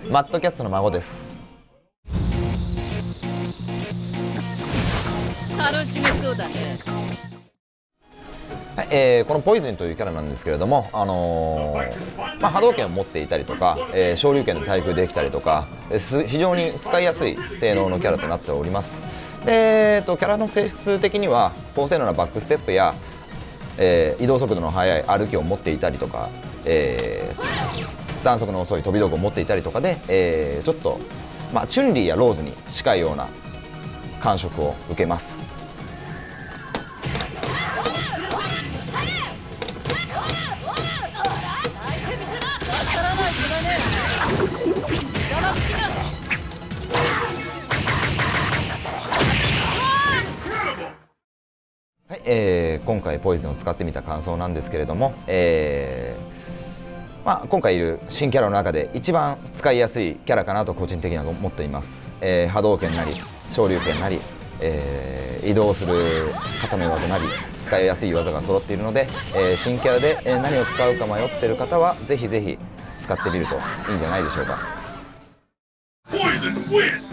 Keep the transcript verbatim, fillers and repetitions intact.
マッドキャッツの孫です。 楽しめそうだね。 はい、えー、このポイズンというキャラなんですけれども、あのーまあ、波動拳を持っていたりとか、えー、昇竜拳で対空できたりとか、えー、非常に使いやすい性能のキャラとなっております。で、えー、とキャラの性質的には高性能なバックステップや、えー、移動速度の速い歩きを持っていたりとか、えー、弾速の遅い飛び道具を持っていたりとかで、えー、ちょっと、まあ、チュンリーやローズに近いような感触を受けます。はい、えー、今回ポイズンを使ってみた感想なんですけれども、えーまあ、今回いる新キャラの中で一番使いやすいキャラかなと個人的には思っています。えー、波動拳なり昇竜拳なり、えー、移動する固め技なり使いやすい技が揃っているので、えー、新キャラで何を使うか迷っている方はぜひぜひ使ってみるといいんじゃないでしょうか。